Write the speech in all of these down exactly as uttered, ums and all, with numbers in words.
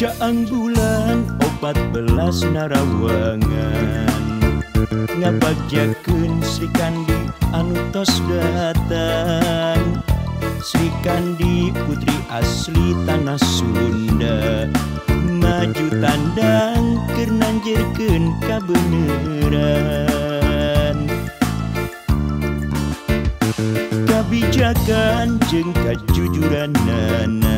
Caang bulan opat belas narawangan ngabagjakeun Sri Kandi anu tos datang. Sri Kandi putri asli tanah Sunda, maju tandang keur nanjirkeun kabeneran. Kabijakan jeung kajujuranana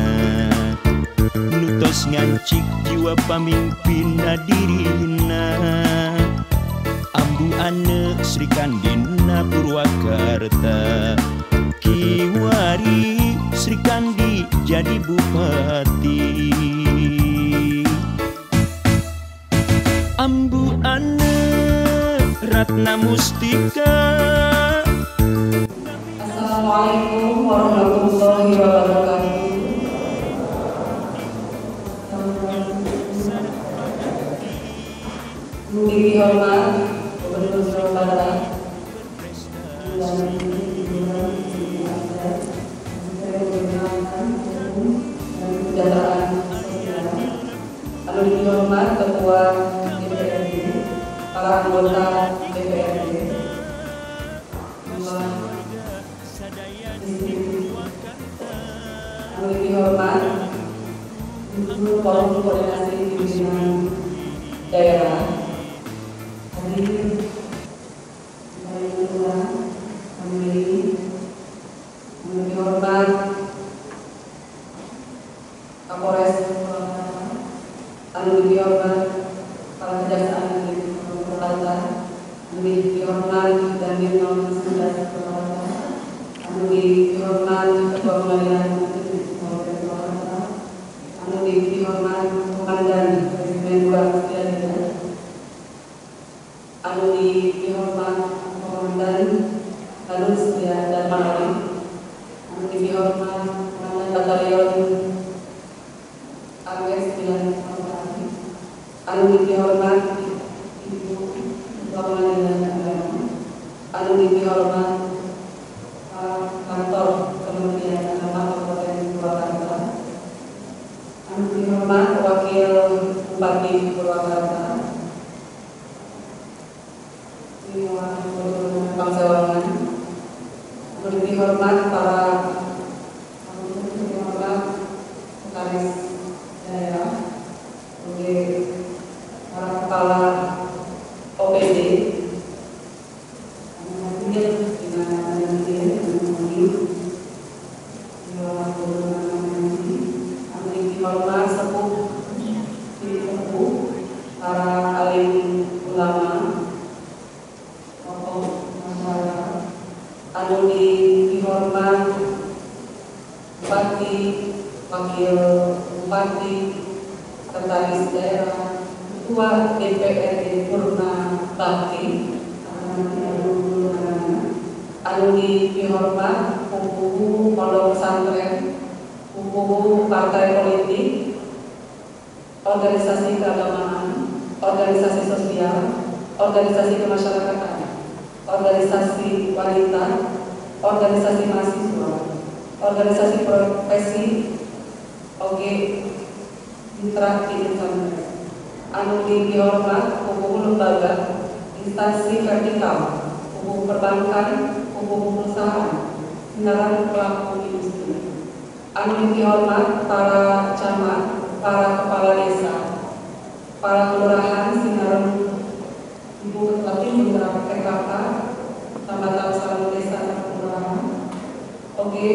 nutos ngancik jiwa pamimpinna dirina. Ambu ane Sri Kandina Purwakarta, kiwari Sri Kandi jadi bupati. Ambu ane Ratna Mustika. Assalamualaikum warahmatullahi wabarakatuh. Yang dihormat Gubernur Jawa Barat dan kesejahteraan sosial, lalu dihormat Ketua D P R D, para anggota D P R D, lalu dihormat Guru Forum Koordinasi Pimpinan Daerah, hadirin yang Tuhan, hadirin yang dihormat Kapolres Purwakarta, lalu dihormat para kejaksaan negeri Purwakarta, lalu dihormat Dandim Nomor sebelas Purwakarta, lalu dihormat Ketua Pengadilan Negeri Purwakarta, lalu dihormat Komandan Resimen dua Sriadina, lalu dihormat Komandan lalu Setia dan Malari, lalu dihormat Komandan Batalion A W sembilan Purwakarta, lalu dihormat Ibu Ketua Pengadilan Agama, lalu dihormat Kantor Kementerian Agama Kabupaten Purwakarta, lalu dihormat Wakil Bupati Purwakarta, Bangsawangan, lalu dihormat para dihormat sekretaris daerah, lalu para kepala O P D, dihormat sepuh sepuh para alim ulama, tokoh masyarakat, lalu dihormat bupati, wakil bupati, sekretaris daerah, ketua D P R D Purna Bakti, lalu dihormat pupu pondok pesantren, pupu partai politik, organisasi keagamaan, organisasi sosial, organisasi kemasyarakatan, organisasi wanita, organisasi mahasiswa, organisasi profesi, O G mitra insan, anu dihormat hukum lembaga, instansi vertikal, hukum perbankan, hukum perusahaan, sinaran pelaku industri, anu dihormat para camat, para kepala desa, para kelurahan, sinaran ibu ketua tim mitra P K K, tambatan salam desa kelurahan, oke,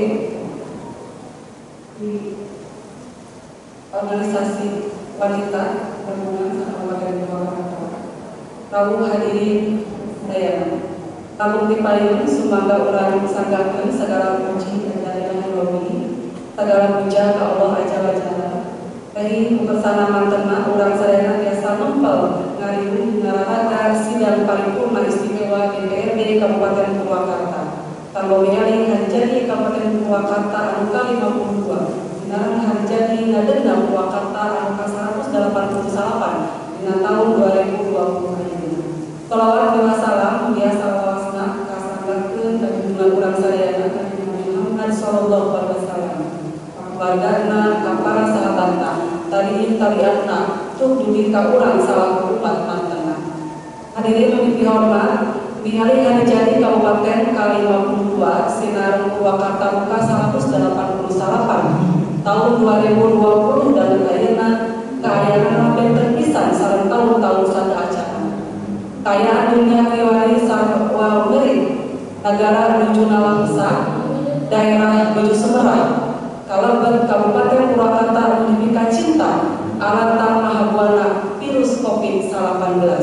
di organisasi wanita berhubungan sama Kabupaten Purwakarta. Lalu hadirin sedaya, lalu dipayun sumangga urang sanggakeun segala puji dan daya lobi, segala puja ka Allah Azza wa Jalla. Teh bersama mantenna urang sadayana biasa mempel ngariung ngararaga sidang paripurna istimewa D P R D Kabupaten Purwakarta. Kanggo ningali hari jadi Kabupaten Purwakarta anu ka lima puluh dua. Dinaran hari jadi ngadenda Purwakarta anu ka seratus delapan puluh delapan dina tahun dua ribu dua puluh ini. Shalawat wa salam mugia salawasna kasanggakeun ka junjungan urang sadayana ka Nabi Muhammad sallallahu alaihi wasallam. Keluargana, ka para sahabatna, tabiin tabi'at tika urang salaku umat mantena. Hadirin nu dihormat, ningali hari jadi Kabupaten K lima puluh dua Sinar Purwakarta buka seratus delapan puluh delapan tahun dua ribu dua puluh dan ayeuna kaayaan benten pisan sareng tahun-tahun sadayana. Kaayaan dunia riwari sarua ngeuring negara nuju Nalangsa, daerah Bojo Semerang, Kalebet Kabupaten Purwakarta Univika Cinta, alatan mahabuana virus covid delapan belas.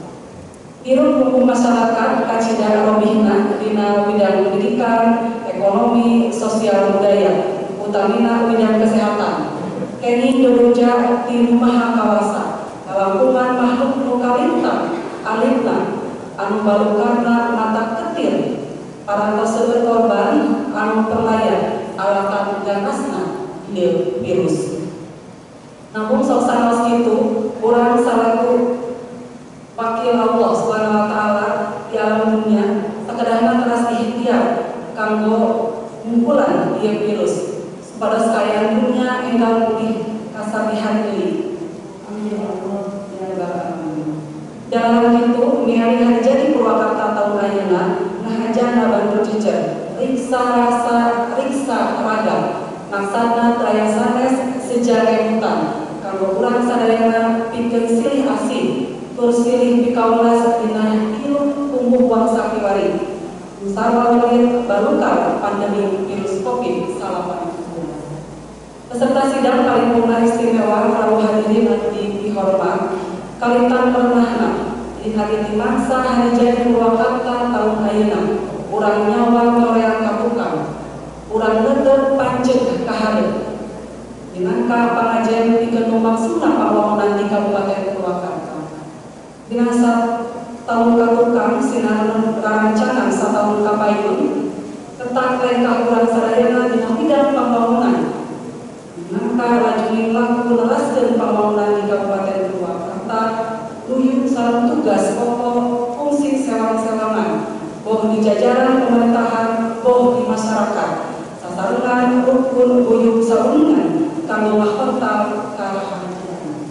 Hirup hukum masyarakat kacida robihna dina bidang pendidikan, ekonomi, sosial budaya, utamina bidang kesehatan. Keni dodoja di rumah kawasa, lalangkungan makhluk nu kalintang, alipna, anu balukarna mata ketir, para tersebut korban anu perlayan alatan ganasna ieu virus. Namun sok sanes kitu, urang salaku wakil Allah Subhanahu wa taala di alam dunia sakedahna teras ikhtiar kanggo ngumpulan ieu virus supados kaayaan dunia enggal pulih kasabihan deui. Amin ya Allah ya rabbal alamin. Dalam kitu ningali hari jadi Purwakarta tahun ayeuna ngahajana bantu jejer riksa rasa riksa raga maksudna daya sanes sejarah hutan kanggo urang sadayana pikeun silih asih tur silih pikaulas dina hirup tumbuh bangsa kiwari sarwa leungit balukar pandemi virus covid delapan belas. Peserta sidang paripurna istimewa rawuh hadirin anu dihormat, kalitan pernahna di hari dimangsa hari jadi Purwakarta tahun ayeuna urang nyawa ngoreang kapukang, urang neuteut panceg kaharep. Minangka pangajian pikeun lumangsungna pambangunan di Kabupaten Purwakarta. Dinasa tahun katukang sinar rancangan satahun kapayun tentang lengkah urang sadayana dina bidang pambangunan. Minangka lajeng laku neraskeun pambangunan di Kabupaten Purwakarta nuju sareng tugas pokok fungsi selang-selangan boh di jajaran pemerintahan boh di masyarakat sasarengan rukun uyuh saungan kanggo mahkota karaharjaan.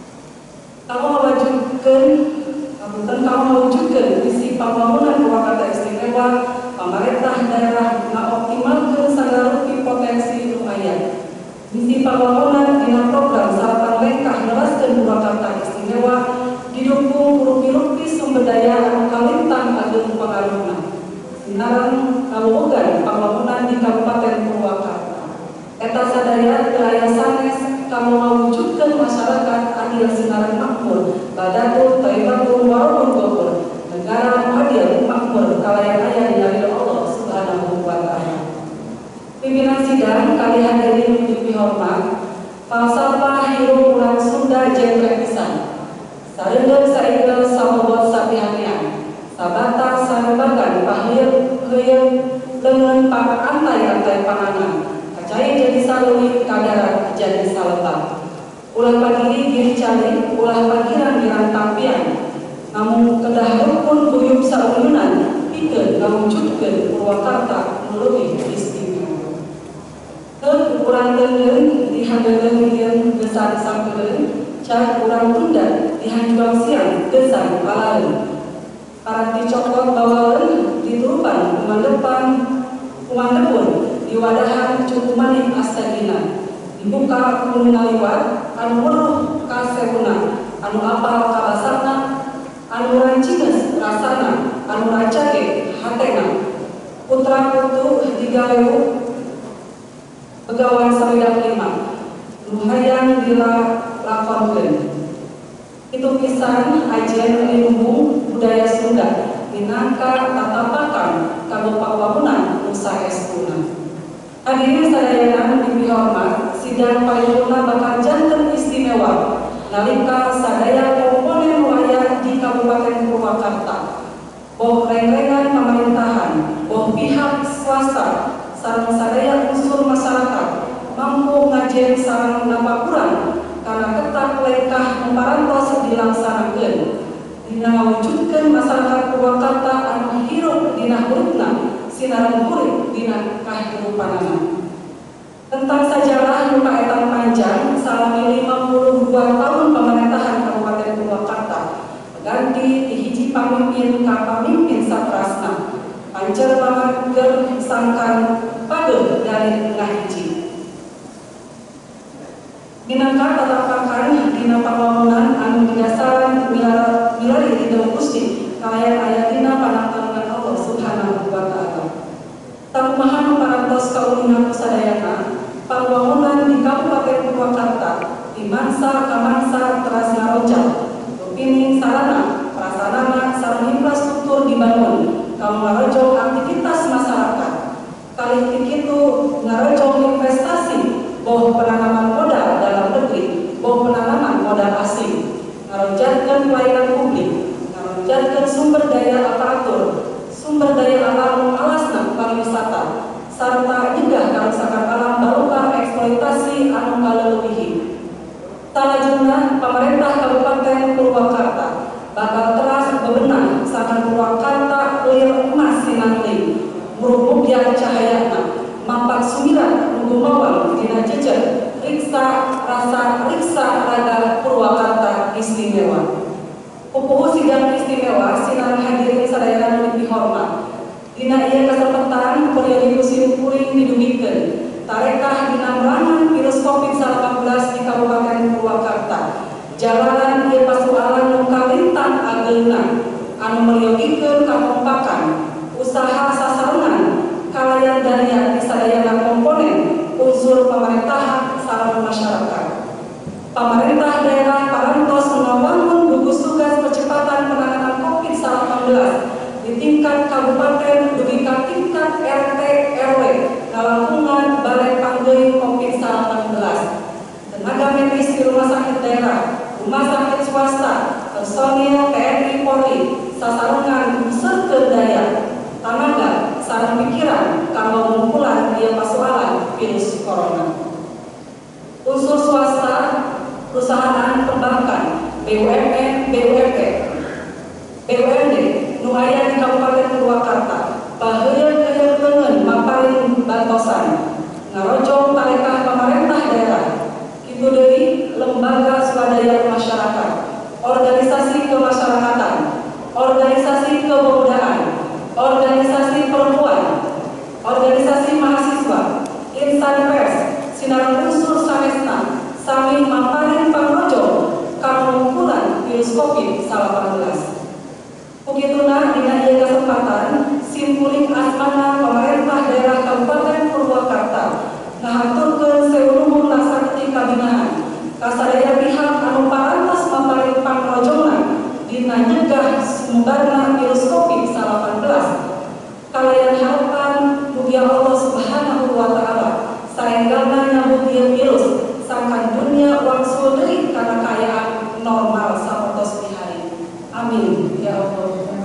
Kamu mewujudkan, kamu kamu mewujudkan visi pembangunan Purwakarta istimewa, pemerintah daerah mengoptimalkan segala potensi lumayan. Visi pembangunan dengan program saratan lengkah neraskeun Purwakarta istimewa didukung rupi-rupi sumber daya anu kalintang ageung pangaruhna. Sinaran kaluogan pembangunan di Kabupaten Purwakarta. Eta sadaya daya sanes kamu mewujudkan masyarakat adil sinaran makmur, badatul thayyibatul warahmul ghafur, negara adil makmur kalayan aya dina ridho Allah Subhanahu wa taala. Pimpinan sidang kali hadirin yang dihormat, falsafah hirup urang Sunda jembrek pisan. Sareungeun saegeul sabobot sapihanean, sabata sarebagan pahir heuyeung leungeun antai-antai panganan. Cai jadi saleuwih kadarat jadi saletak. Ulah pagiri giri cari, ulah pagiran girang tampian. Namun kedah rukun buyub sauyunan pikeun ngawujudkeun Purwakarta nu leuwih istimewa. Teu urang leungeun dihandeungeun ieun gesan sampeun, cah urang tunda dihanjuang siang gesan palaeun. Para dicokot bawaeun diturupan kumandepan kumandepun di wadahan cukup manik astagina dibuka kulung ngaliwat anu weruh kasewuna anu apal kabasarna anu rancinges rasana anu racage hatena putra putu digawewu pegawai sawedak lima nu hayang dilakonkeun itu pisan ajen ilmu budaya Sunda minangka tatapakan kanggo pawangunan nu saestuna. Hadirin sadayana dihormat, sidang paripurna bakal janten istimewa nalika sadaya komponen wayah di Kabupaten Purwakarta. Boh reng-rengan pemerintahan, boh pihak swasta, sareng sadaya unsur masyarakat mampu ngajen sareng napakuran karena ketak lengkah memparantos dilaksanakeun dina ngawujudkeun masyarakat Purwakarta anu hirup dina hurufna sinaran murid dina kahirupanana. Tentang sejarah nu kaetan panjang salami lima puluh dua tahun pemerintahan hiji pamimpin ka pamimpin satrasna pancer mangger sangkan pageuh dari tengah hiji. Minangka tatapakan dina pambangunan anu didasaran milari ridho Gusti kalayan aya dina panantangan Allah Subhanahu wa taala. Takumaha parantos kaulina kusadayana pambangunan di Kabupaten Purwakarta di mangsa ka mangsa teras ngarojal rupining sarana prasarana sareng infrastruktur dibangun kanggo ngarojo aktivitas masyarakat. Kali kitu ngarojo investasi boh penanaman modal dalam negeri, boh penanaman modal asing, ngarojatkeun pelayanan publik, ngarojatkeun sumber daya aparatur, sumber daya alam alasna pariwisata, sarta juga karuksakan alam berupa eksploitasi anu kaleuwih. Talajengna pemerintah Kabupaten Purwakarta bakal teras bebenah sakan Purwakarta lir emas sinangling, murubukya cahayana, mampat sumiran nugumawang dina jejer riksa rasa riksa raga Purwakarta istimewa. Pupuh sidang istimewa sinar hadirin sadaya anu dihormat. Dina ieu kasempatan periodikus kuring didugikeun tarekah dina merangan virus covid sembilan belas di Kabupaten Purwakarta. Jalanan ieu pasualan nu kalintang ageuna anu meliogikeun kakompakan usaha sasarengan kalayan daya di sadayana komponen unsur pemerintahan sareng masyarakat. Pemerintah daerah parantos ngawangun gugus tugas percepatan penanganan covid sembilan belas di tingkat kabupaten dugi ka tingkat R T R W ngalangkungan balai panggeuing covid sembilan belas. Tenaga medis di rumah sakit daerah, rumah sakit swasta, personil T N I Polri sasarengan unsur daya tanaga sareng pikiran kanggo ngumpulan ieu pasualan virus corona. Unsur swasta, perusahaan perbankan, B U M N, B U M P, B U M D nu aya di Kabupaten Purwakarta baheureun-heureun maparing bantosan ngarojong tarekah pemerintah daerah. Kitu deui lembaga swadaya masyarakat, organisasi kemasyarakatan, organisasi kepemudaan, organisasi perempuan, organisasi mahasiswa, insan pers, sinar unsur samesna, sami maparing pangrojo kamungkulan virus covid sembilan belas. Pukituna dina ieu kasempatan simpuling asmana pemerintah daerah Kabupaten Purwakarta ngahaturkeun seuluhur laksana kabinahan kasadaya pihak anu parantos maparing pangrojona dina nyegah sumberna virus covid sembilan belas. Kalayan harapan mugi Allah Subhanahu wa taala saenggana nyambut ieu virus sangkan dunia wangsul deui kana kaayaan normal sapertos dihari. Amin ya Allah.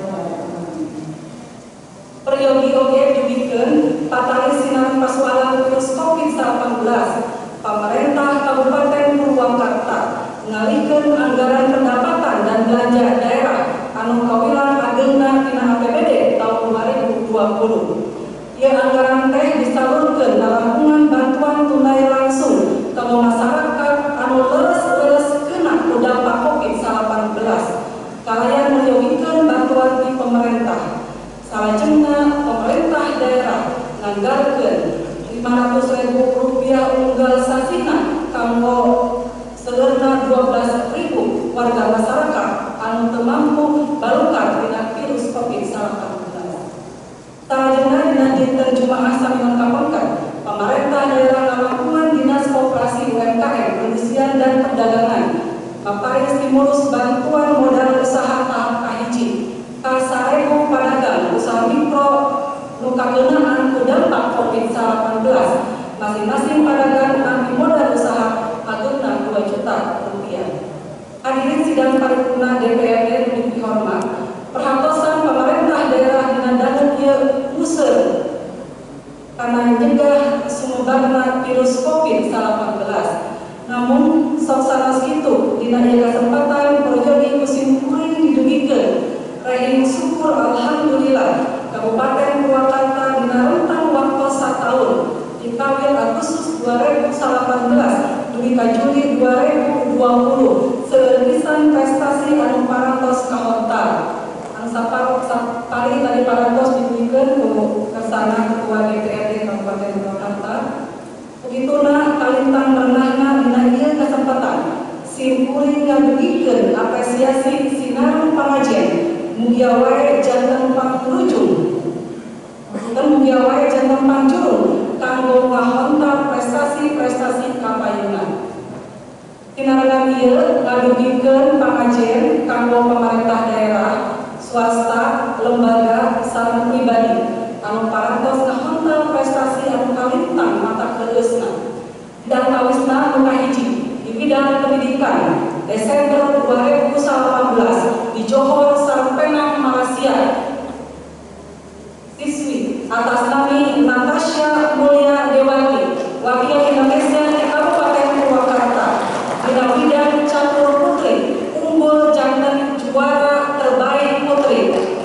Peryogi oge dibikeun patali sinar pasualan virus covid sembilan belas. Pemerintah Kabupaten Purwakarta ngalikeun anggaran pendapatan dan belanja daerah anu kawilan ageuna tina A P B D tahun dua ribu dua puluh. Ieu anggaran teh disalurkeun dalam bantuan tunai langsung kanggo masyarakat anu leres-leres kena ku dampak covid sembilan belas. Kalayan menyogikeun bantuan di pemerintah. Salajengna pemerintah daerah nganggarkeun lima ratus ribu rupiah unggal sasina kanggo segerna dua belas ribu warga masyarakat anu teu mampu balukan dina virus covid sembilan belas. Salajengna dina dinten Jumaah sami lengkapkeun pemerintah daerah ngalangkungan Dinas Koperasi U M K M, Perindustrian dan Perdagangan maparing stimulus bantuan modal usaha tahap kahiji ka sarebu padagang usaha mikro nu kageunaan ku dampak covid sembilan belas. Masing-masing padagang ambil modal usaha ageuna dua juta rupiah. Hadirin sidang paripurna D P R D nu dihormat, perhatosan pemerintah daerah dina daneu ieu museur karena mencegah sumberna virus covid sembilan belas. Namun sok sanes kitu dina ieu kasempatan projogi musim kuring didugikeun rahing syukur alhamdulillah Kabupaten Purwakarta dina rentang waktu sataun di tahun Agustus dua ribu delapan belas dugi ka Juli dua ribu dua puluh seurisan prestasi anu parantos kahontar anu Sapa kali tadi parantos diberikan ke kesana Ketua D P R D Kabupaten Purwakarta. Begituna kalintang merenahna dina ieu kesempatan simkuring ngabegikeun apresiasi sinaru pangajian mugia wae janten pangrujung dan mugia wae janten panjurung kanggo ngahontar prestasi-prestasi kapayungan. Tinarangan ieu ngadugikeun pangajian kanggo pemerintah daerah, swasta, lembaga, sareng pribadi anu parantos ngahontar prestasi anu kalintang mata keusna. Dan kawisna nu kahiji di bidang pendidikan Desember dua ribu delapan belas di Johor sareng Penang, Malaysia. Siswi atas nama Natasha Mulia Dewati, wakil Indonesia di Kabupaten Purwakarta, dina bidang catur putri unggul janten juara terbaik putri.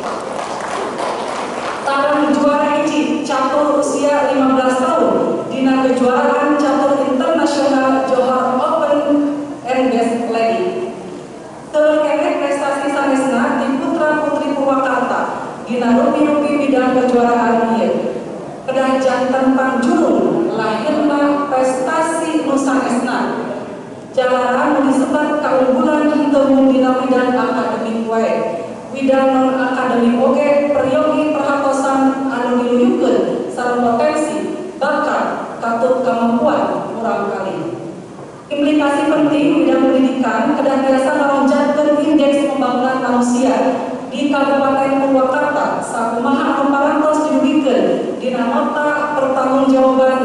Sareng juara hiji catur usia lima belas tahun dina kejuaraan catur internasional Johor Open and Best Lady. Terkait prestasi sanesna di putra putri Purwakarta dina rupi-rupi bidang kejuaraan ieu. Kedah janten panjurung lahirna prestasi nu sanesna. Jalaran disebat kaunggulan henteu dina bidang akademik wae. Bidang non akademik oge peryogi perhatosan anu diluyukeun sareng potensi bakat katut kemampuan urang kali. Implikasi penting bidang pendidikan kedah biasa melonjatkeun indeks pembangunan manusia di Kabupaten Purwakarta sakumaha anu parantos didudukeun dina nota pertanggungjawaban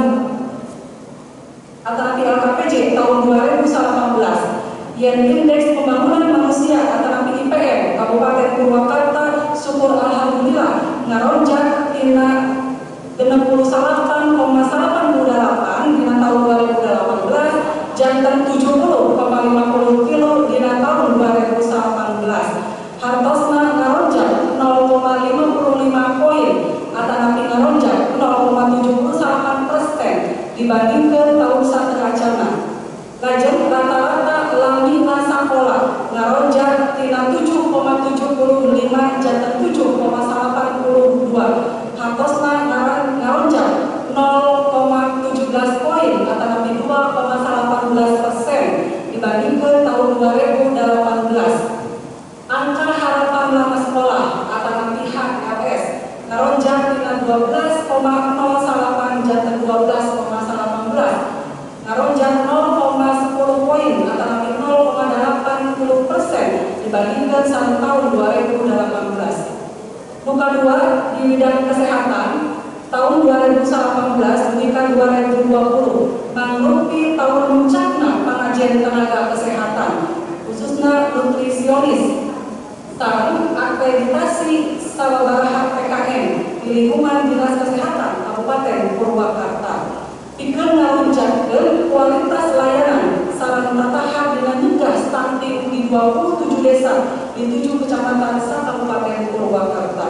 atau L K P J tahun dua ribu delapan belas yang indeks pembangunan manusia atau I P M Kabupaten Purwakarta syukur alhamdulillah ngaronjak tina enam puluh delapan koma delapan delapan dina tahun dua ribu delapan belas janten tujuh puluh koma lima puluh kilo dina tahun dua ribu delapan belas. Hartosna ngaronjak nol koma lima lima poin atau ngaronjak nol koma tujuh delapan persen dibandingkan tahun sateracana. Lajeng rata-rata lamina sakola ngaronjak tina tujuh koma tujuh lima janten tujuh koma delapan dua. Hartosna ngaronjak nol koma tujuh belas poin atau dua koma delapan belas persen dibandingkan tahun dua ribu delapan belas. Angka harapan lama sekolah atau pihak L S ngaronjak tina dua belas koma nol delapan janten dua belas koma delapan belas. Ngaronjak nol koma sepuluh poin atau nol koma delapan puluh persen dibandingkan sama tahun dua ribu delapan belas. Muka dua di bidang kesehatan tahun dua ribu delapan belas hingga dua ribu dua puluh mangrupi tahun puncakna pengajian tenaga kesehatan khususnya nutrisionis sareng akreditasi sababaraha P K M di lingkungan Dinas Kesehatan Kabupaten Purwakarta. Pikeun ngarunjatkeun kualitas layanan sareng tatahap dengan nyegah stunting di dua puluh tujuh desa di tujuh kecamatan sa-Kabupaten Purwakarta.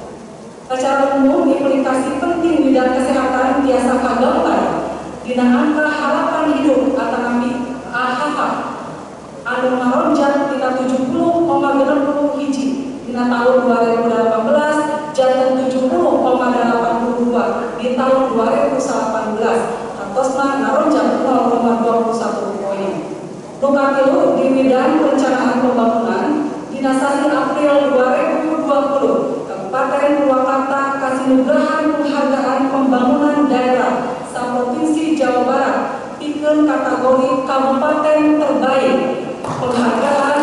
Secara umum, implikasi penting bidang kesehatan biasa kagambar dina angka harapan hidup atau nabi A H H anu ngaronjak dina tujuh puluh koma enam puluh hiji dina tahun dua ribu delapan belas janten tujuh puluh koma delapan puluh dua di tahun dua ribu delapan belas. Hartosna ngaronjak nol koma dua puluh satu poin. Luka tilu di bidang perencanaan pembangunan dina sasi April dua ribu dua puluh Kabupaten Purwakarta kasih nugrahan penghargaan pembangunan daerah sa-Provinsi Jawa Barat pikeun kategori kabupaten terbaik. Penghargaan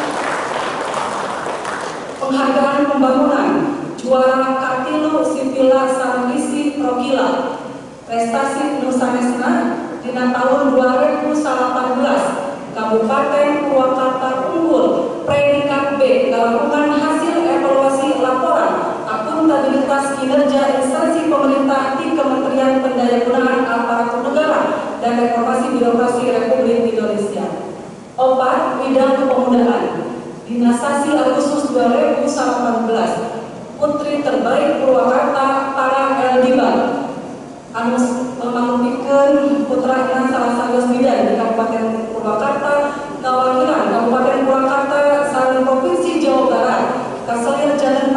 penghargaan pembangunan juara katilu sipila sareng isi prokila prestasi nusanesna dina tahun dua ribu delapan belas Kabupaten Purwakarta unggul predikat B gabungan hasil evaluasi laporan akuntabilitas kinerja instansi pemerintah di Kementerian Pendayagunaan Aparatur Negara dan Reformasi Birokrasi Republik Indonesia. Opat bidang kepemudaan dinasasi Agustus dua ribu delapan belas Putri terbaik Purwakarta para Eldiba anu memaklumikeun putrana salah sagus bidan di Kabupaten Purwakarta kawakilan Kabupaten Purwakarta sareng Provinsi Jawa Barat kaselir jalan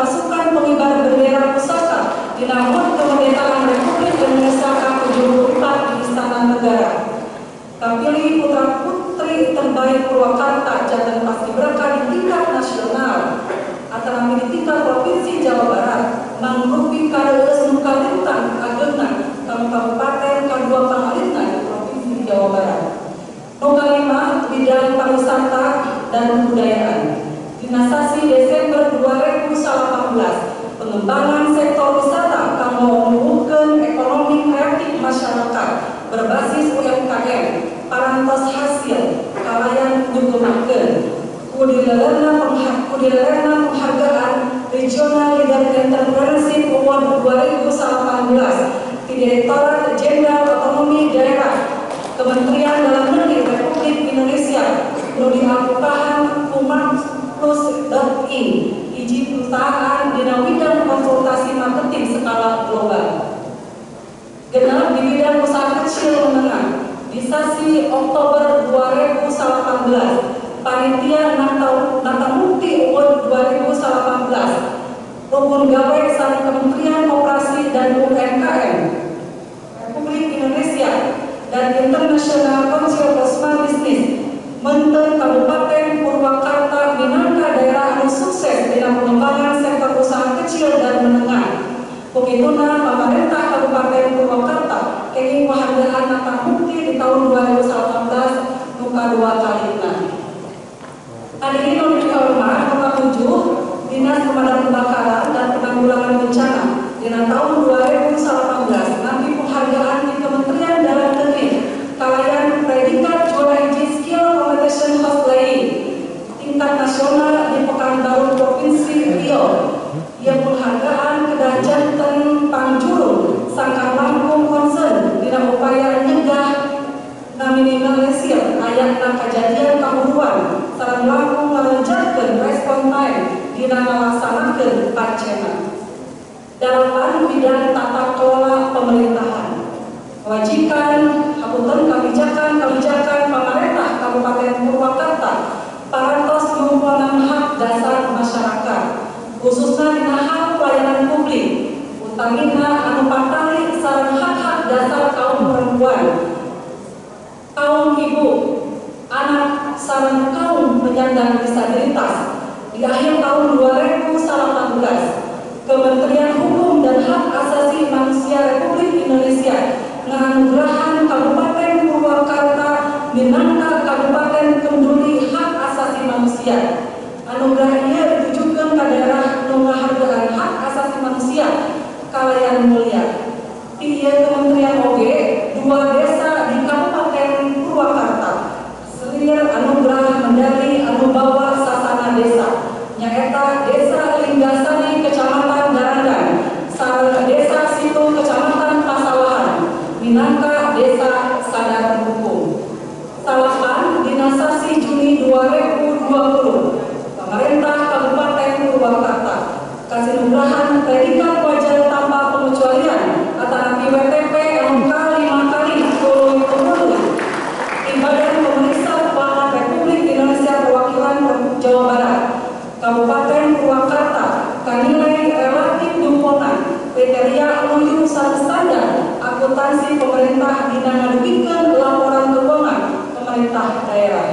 bendera pusaka dinamut kemerdekaan Republik Indonesia ke tujuh puluh empat di Istana Negara. Kapilih putra putri terbaik Purwakarta Jateng Paskibraka di tingkat nasional antara di tingkat provinsi Jawa Barat mangrupi kareus nu kalintang ageuna kamu Kabupaten Kadua Pangalintang di provinsi Jawa Barat. Nu kalima bidang pariwisata dan kebudayaan. Dinasasi Desember dua ribu delapan belas pengembangan sektor wisata kanggo menumbuhkeun ekonomi kreatif masyarakat berbasis U M K M parantos hasil kalayan nyugumakeun kudileuna penghargaan Regional Leader Entrepreneurship Award dua ribu delapan belas di Direktorat Jenderal Otonomi Daerah Kementerian Dalam Negeri Republik Indonesia nu diakupahan Kuman Plus dot in hiji perusahaan dina bidang konsultasi marketing skala global. Genep di bidang usaha kecil menengah di sasi Oktober dua ribu delapan belas panitia Nata Mukti Award dua ribu delapan belas rukun gawe sari Kementerian Koperasi dan U M K M Republik Indonesia dan International Council of Small Business Menten Kabupaten Purwakarta minangka daerah anu sukses dalam pengembangan sektor usaha kecil dan menengah. Pukituna pemerintah Kabupaten Purwakarta kenging penghargaan Nata Mukti di tahun dua ribu delapan belas muka dua kalina. Hadirin yang dihormat, nomor tujuh Dinas Pemadam Kebakaran dan Penanggulangan Bencana dina tahun dua ribu delapan belas nanti penghargaan di Kementerian Dalam Negeri kalayan predikat juara hiji skill competition host playing tingkat nasional di Pekanbaru Provinsi Riau. Ia penghargaan kedah janten pangjuru sangka langkung concern dina upaya nyegah naminimalisir ayatna kejadian kahuruan sareng langkung ngalenjatkeun respon time dina ngalaksanakeun pancena. Dalam bidang tata kelola pemerintahan, kewajiban hapunten kebijakan-kebijakan pemerintah Kabupaten Purwakarta parantos mengumpulkan hak dasar masyarakat, khususnya dina hak pelayanan publik, utamina anu patali sareng hak-hak dasar kaum perempuan, kaum ibu, anak sareng kaum penyandang disabilitas. Di akhir tahun dua ribu delapan belas, Kementerian Hukum dan Hak Asasi Manusia Republik Indonesia menganugerahan Kabupaten Purwakarta minangka Kabupaten Kenduli Hak Asasi Manusia. Anugerah ieu ditujukeun ka daerah nu ngahargaan hak asasi manusia kalayan mulia. Di ieu kementerian oge dua desa di Kabupaten Purwakarta selir anugerah medali anu bawa sasana desa nyaeta Desa Linggasari Kecamatan Darandan sareng Desa Situ Kecamatan Pasawahan minangka desa sadar hukum. Salapan dinasasi Juni dua ribu dua puluh pemerintah Kabupaten Purwakarta kasinugrahan predikat wajar tanpa pengecualian antara W T P M K lima kali turun temurun di Badan Pemeriksa Keuangan Republik Indonesia Perwakilan Jawa Barat Kabupaten Purwakarta kanilai relatif dumponan kriteria menuju satu standar akuntansi pemerintah dina ngaduikeun laporan keuangan pemerintah daerah.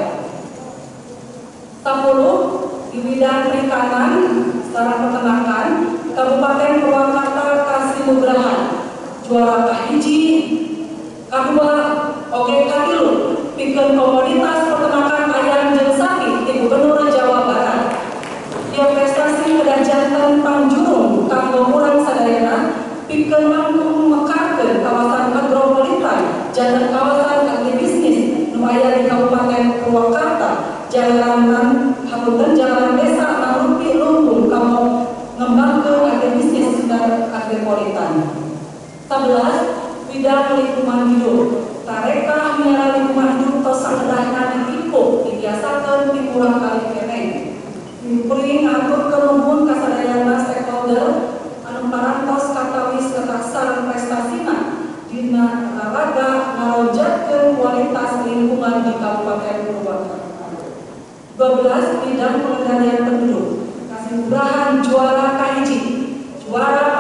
sepuluh di bidang perikanan secara peternakan Kabupaten Purwakarta kasinugrahan juara kahiji kadua oge katilu pikeun komoditas peternakan ayam jeung sapi di Gubernur Jawa Barat. Ieu prestasi kedah janten pangjurung kanggo urang sadayana pikeun mampu mekarkeun kawasan metropolitan janten kawasan agribisnis nu aya di Kabupaten Purwakarta jalanan hapunten jalanan desa mangrupi lumbung kanggo ngembangkeun agribisnis dan agropolitan. sebelas bidang lingkungan hidup tareka miara lingkungan hidup tos sanggedahna ditipu dibiasakeun di kurang kali keneh dipuri ngatur keluhun kasadayana stakeholder anu parantos katawis ketaksan prestasina dina olahraga ngalonjatkeun kualitas lingkungan di Kabupaten Purwakarta. dua belas bidang pengendalian penduduk kasinugrahan juara kahiji juara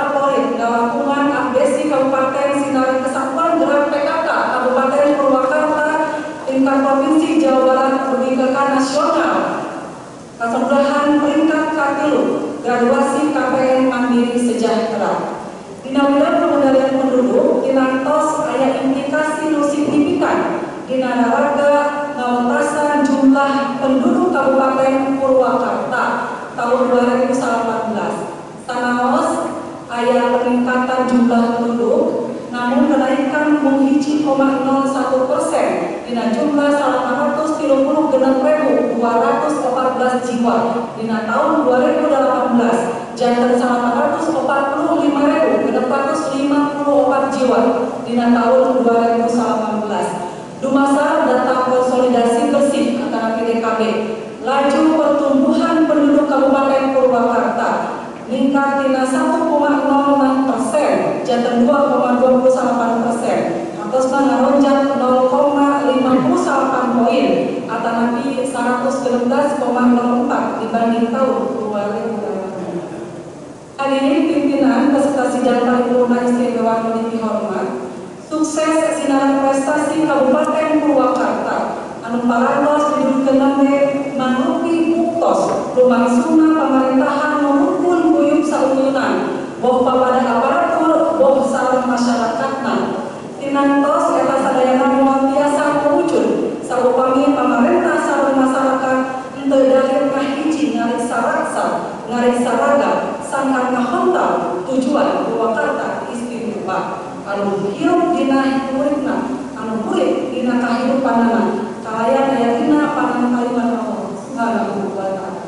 Nagaraga ngawentasan jumlah penduduk Kabupaten Purwakarta tahun dua ribu delapan belas. Sanaos aya peningkatan jumlah penduduk, namun kenaikan mung hiji koma nol satu persen dina jumlah salapan ratus tilu puluh genep ribu dua ratus empat belas jiwa dina tahun dua ribu delapan belas, janten salapan ratus empat puluh lima ribu genep ratus lima puluh empat jiwa dina tahun dua ribu delapan belas. Dumasar data konsolidasi bersih antara P D K B, laju pertumbuhan penduduk Kabupaten Purwakarta meningkat tina satu koma nol enam persen, janten dua koma dua puluh delapan persen, atosna ngaronjak nol koma lima puluh delapan poin atau nabi seratus enam belas koma nol empat dibanding tahun dua ribu delapan belas. Hadirin pimpinan beserta sidang paripurna istimewa yang dihormat, sukses sinaran prestasi Kabupaten Purwakarta anu parantos didudukeun mangrupi buktos lumangsungna pamerintahan maupun guyup sauyunan boh papada aparatur boh sareng masyarakatna tinantos eta sadayana moal tiasa mewujud sarupami pamarentah sareng masyarakat henteu dahir kahiji ngariksa raksa ngariksa raga sangkan ngahontal tujuan Purwakarta istimewa anu hirup dina uripna anu urip dina kahirupanana kalayan aya dina pangan kalimat Allah Subhanahu wa ta'ala.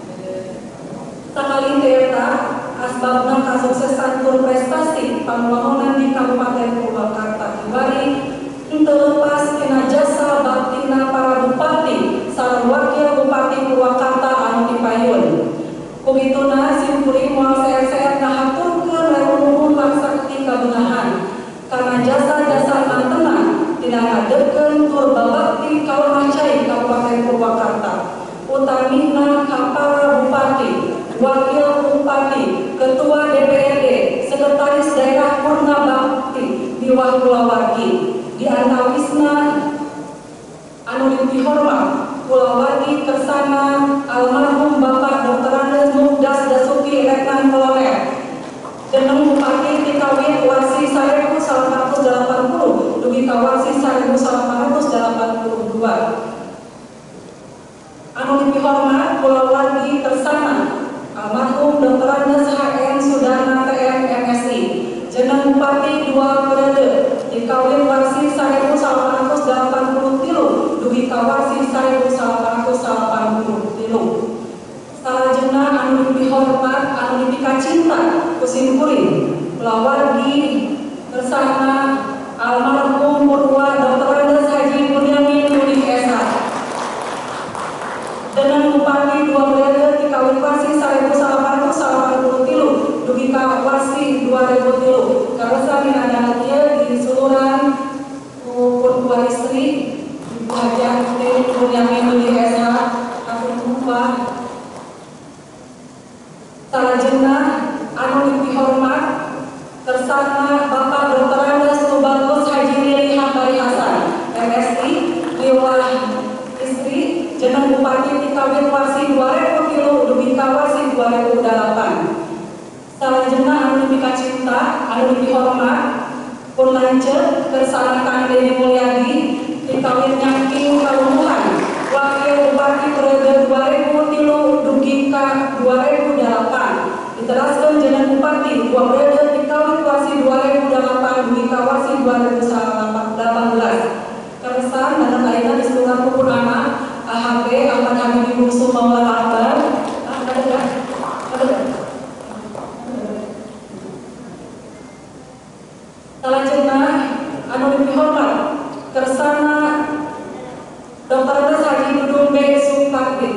Sakali eta asbabna kasuksesan tur prestasi pambangunan di Kabupaten Purwakarta dibari henteu lepas tina jasa baktina para bupati sareng wakil bupati Purwakarta anu dipayun. Kumituna simkuring moal seer-seer ngahaturkeun reumuhun laksakti kabenahan karena jasa-jasa mantena tidak ngadekeun tur babakti kaum macai Kabupaten Purwakarta utamina ka para bupati, wakil bupati, ketua D P R D, sekretaris daerah purna bakti di Kulawargi di antawisna anu dihormat Kulawargi kersana almarhum Bapak Doktor Andes Mugdas Dasuki Letnan Kolonel Jeneng Bupati Tikawin Warsi seribu delapan ratus delapan puluh dugi ka Warsi seribu delapan ratus delapan puluh dua. Anu dihormat Kulawargi kersana almarhum Doktor Andes H N Sudarna T M M S I Jeneng Bupati dua periode Tikawin Warsi seribu delapan ratus delapan puluh tilu dugi ka Warsi seribu delapan ratus delapan puluh tilu. Salajengna anu dihormat anu dikacinta kusimkuring Kulawargi bersama almarhum Purwa Doktor Andes Haji Bunyamin Nuri S H dengan Bupati dua periode Tikawin Warsi seribu delapan ratus delapan puluh tilu dugi ka Warsi dua ribu tilu karesa minadana ieu disuluran ku dua istri Ibu Haji Bunyamin Nuri S H aku lupa. Salajengna anu dihormat kersana Bapak Doktor Andes Tubagus Haji Lili Hambari Hasan M S I liwah istri jeneng Bupati Tikawin Warsi dua ribu tilu dugi ka Warsi dua ribu delapan. Salajengna anu dikacinta anu dihormat pun lanceuk kersana Kang Dedi Mulyadi Tikawin Nyangking Kalungguhan wakil Bupati periode dua ribu tilu dugi ka dua ribu delapan. Diteraskeun jeneng Bupati dua periode Tikawin Warsi dua ribu delapan dugi ka Warsi dua ribu delapan belas. Keresan dan lainnya disebutkan pupun anak A H B Ahmad Habibie Bungsu Maulana Akbar. Ah, ada enggak? Ada enggak? Salajengna anu dihormat kersana Doktor Andes Haji Dudung B. Supardi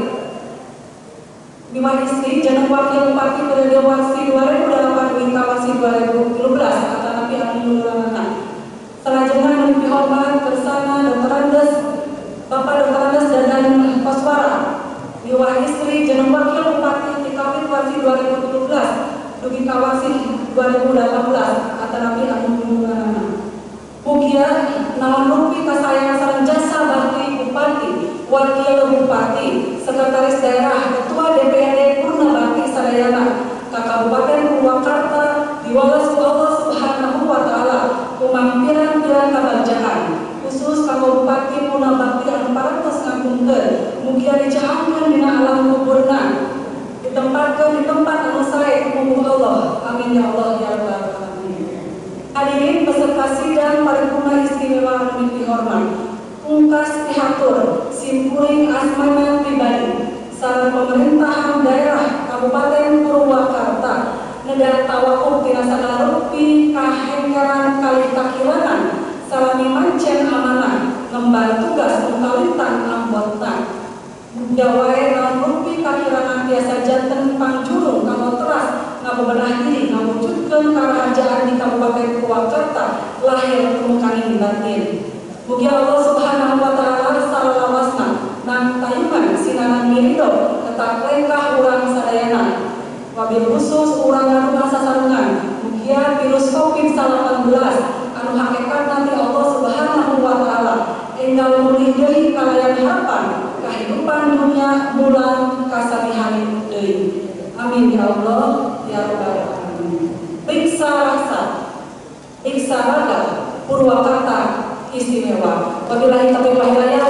lima istri jeneng wakil bupati periode Warsi dua ribu delapan dugi ka Warsi dua ribu tilu belas kata Nabi anu luluranana. Salajengna anu dihormat kersana Doktor Andes Bapak Doktor Andes Dadan Koswara liwah istri jeneng wakil bupati Tikawin Warsi dua ribu tilu belas dugi ka Warsi dua ribu delapan belas kata Nabi anu luluranana. Mugia naon rupi kasayang sareng jasa bakti bupati, wakil bupati, sekretaris daerah, ketua D P R D purna bakti sadayana ka Kabupaten Purwakarta diwales ku Allah Subhanahu wa taala kumampiran-piran dan kabagjaan khusus kanggo Bupati Puna Bakti anu parantos ngagungkeun mugia dicahakeun dina alam kuburna ditempatkeun di tempat anu sae ku Allah. Amin ya Allah ya rabbal alamin. Hadirin peserta sidang paripurna istimewa anu dihormat, pungkas pihatur simkuring asmana pribadi sareng pemerintahan daerah Kabupaten Purwakarta nedang tawakuf tina sagala rupi kahengkeran kali kakilangan salami mancen amanah ngemban tugas pengkawitan anggota mugia wae naon rupi kakilangan biasa janten pangjurung kanggo teras ngabebenah diri ngawujudkeun karahajaan di Kabupaten Purwakarta lahir kemungkanin batin. Mugia Allah Subhanahu wa taala salawasna nang tayungan sinanan mirido tetap lengkah urang sadayana. Wabil khusus urang anu sasarengan mugia virus covid delapan belas anu hakikatna ti Allah Subhanahu wa taala enggal mulih deui kalayan harapan kehidupan dunia bulan kasabihan deui. Amin ya Allah ya rabbal alamin. Riksa rasa Riksa raga Purwakarta istimewa. Wabillahi taufiq wal hidayah.